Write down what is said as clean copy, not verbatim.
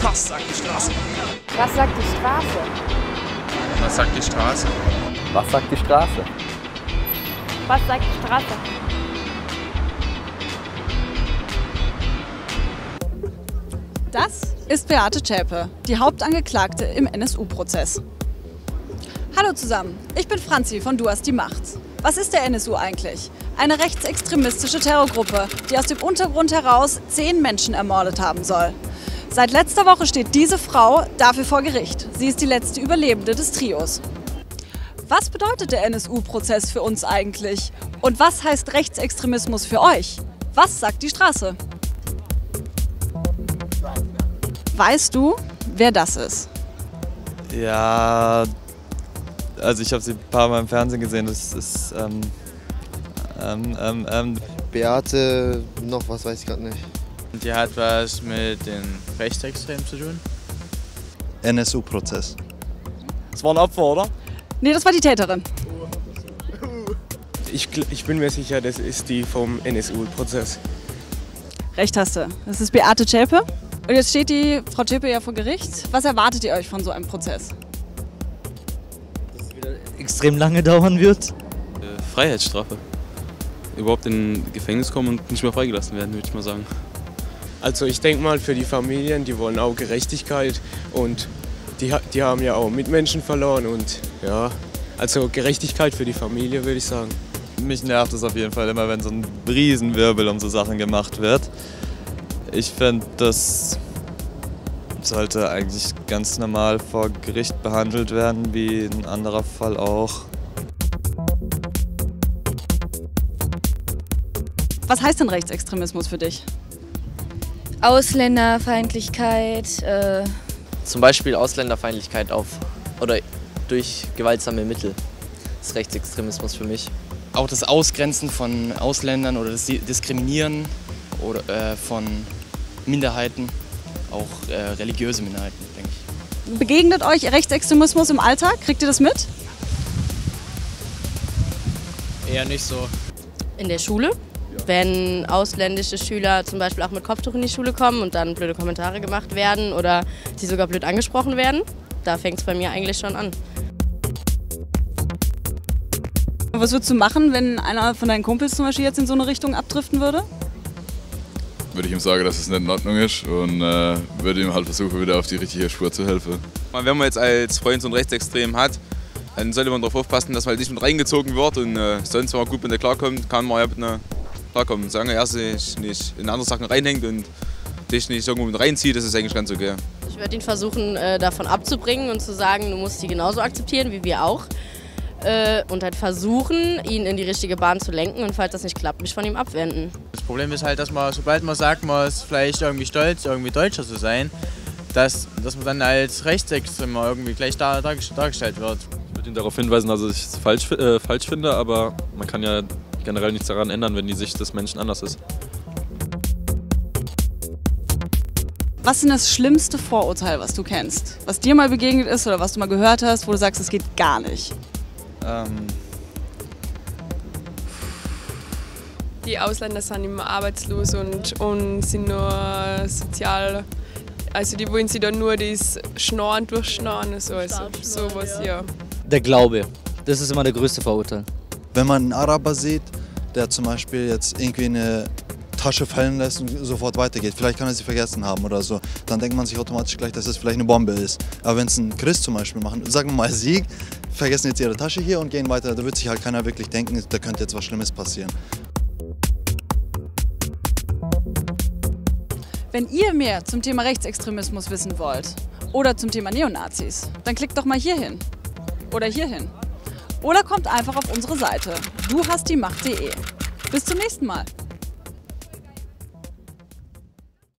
Was sagt die Straße? Was sagt die Straße? Was sagt die Straße? Was sagt die Straße? Was sagt die Straße? Das ist Beate Zschäpe, die Hauptangeklagte im NSU-Prozess. Hallo zusammen, ich bin Franzi von Du hast die Macht. Was ist der NSU eigentlich? Eine rechtsextremistische Terrorgruppe, die aus dem Untergrund heraus 10 Menschen ermordet haben soll. Seit letzter Woche steht diese Frau dafür vor Gericht. Sie ist die letzte Überlebende des Trios. Was bedeutet der NSU-Prozess für uns eigentlich? Und was heißt Rechtsextremismus für euch? Was sagt die Straße? Weißt du, wer das ist? Ja, also ich habe sie ein paar Mal im Fernsehen gesehen. Das ist Beate, noch was weiß ich gerade nicht. Die hat was mit den Rechtsextremen zu tun. NSU-Prozess. Das war ein Opfer, oder? Nee, das war die Täterin. Ich bin mir sicher, das ist die vom NSU-Prozess. Recht hast du. Das ist Beate Zschäpe. Und jetzt steht die Frau Zschäpe ja vor Gericht. Was erwartet ihr euch von so einem Prozess? Dass es wieder extrem lange dauern wird. Freiheitsstrafe. Überhaupt in Gefängnis kommen und nicht mehr freigelassen werden, würde ich mal sagen. Also ich denke mal, für die Familien, die wollen auch Gerechtigkeit und die haben ja auch Mitmenschen verloren und ja, also Gerechtigkeit für die Familie, würde ich sagen. Mich nervt es auf jeden Fall immer, wenn so ein Riesenwirbel um so Sachen gemacht wird. Ich finde, das sollte eigentlich ganz normal vor Gericht behandelt werden, wie ein anderer Fall auch. Was heißt denn Rechtsextremismus für dich? Ausländerfeindlichkeit. Zum Beispiel Ausländerfeindlichkeit oder durch gewaltsame Mittel. Das ist Rechtsextremismus für mich. Auch das Ausgrenzen von Ausländern oder das Diskriminieren oder, von Minderheiten, auch religiöse Minderheiten, denke ich. Begegnet euch Rechtsextremismus im Alltag? Kriegt ihr das mit? Eher nicht so. In der Schule, wenn ausländische Schüler zum Beispiel auch mit Kopftuch in die Schule kommen und dann blöde Kommentare gemacht werden oder sie sogar blöd angesprochen werden, da fängt es bei mir eigentlich schon an. Was würdest du machen, wenn einer von deinen Kumpels zum Beispiel jetzt in so eine Richtung abdriften würde? Würde ich ihm sagen, dass es nicht in Ordnung ist und würde ihm halt versuchen, wieder auf die richtige Spur zu helfen. Wenn man jetzt als Freund so einen Rechtsextrem hat, dann sollte man darauf aufpassen, dass man halt nicht mit reingezogen wird und sonst, wenn man gut mit der klarkommt, kann man ja mit einer klarkommen. Solange er sich nicht in andere Sachen reinhängt und dich nicht irgendwo mit reinzieht, das ist eigentlich ganz okay. Ich würde ihn versuchen, davon abzubringen und zu sagen, du musst die genauso akzeptieren wie wir auch. Und halt versuchen, ihn in die richtige Bahn zu lenken und falls das nicht klappt, mich von ihm abwenden. Das Problem ist halt, dass man, sobald man sagt, man ist vielleicht irgendwie stolz, irgendwie Deutscher zu sein, dass man dann als Rechtsextremer irgendwie gleich dargestellt wird. Ich würde ihn darauf hinweisen, dass ich es falsch finde, aber man kann ja generell nichts daran ändern, wenn die Sicht des Menschen anders ist. Was ist denn das schlimmste Vorurteil, was du kennst? Was dir mal begegnet ist oder was du mal gehört hast, wo du sagst, es geht gar nicht? Die Ausländer sind immer arbeitslos und sind nur sozial, also die wollen sich dann nur das Schnorren durchschnorren, also sowas, ja. Der Glaube, das ist immer der größte Vorurteil. Wenn man einen Araber sieht, der zum Beispiel jetzt irgendwie eine Tasche fallen lässt und sofort weitergeht, vielleicht kann er sie vergessen haben oder so, dann denkt man sich automatisch gleich, dass es vielleicht eine Bombe ist. Aber wenn es ein Christ zum Beispiel macht, sagen wir mal Sieg, vergessen jetzt ihre Tasche hier und gehen weiter, da wird sich halt keiner wirklich denken, da könnte jetzt was Schlimmes passieren. Wenn ihr mehr zum Thema Rechtsextremismus wissen wollt oder zum Thema Neonazis, dann klickt doch mal hier hin oder hier hin. Oder kommt einfach auf unsere Seite duhastdiemacht.de. Bis zum nächsten Mal.